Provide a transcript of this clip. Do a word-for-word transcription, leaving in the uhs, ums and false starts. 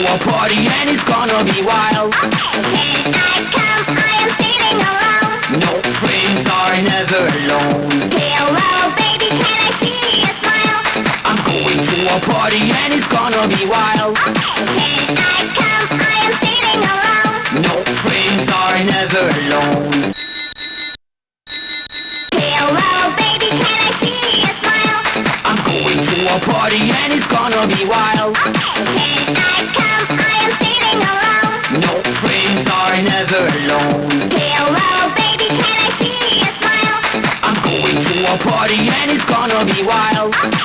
a party and it's gonna be wild. Okay, can I come? I am feeling alone. No, friends are never alone. Hello, baby, can I see you smile? I'm going to a party and it's gonna be wild. Okay, can I come? I am feeling alone. No, friends are never alone. Hello, baby, can I see you smile? I'm going to a party and it's gonna be wild. Okay, can I come? I am feeling alone. No, friends are never alone. Hello, baby, can I see you smile? I'm going to a party and it's gonna be wild.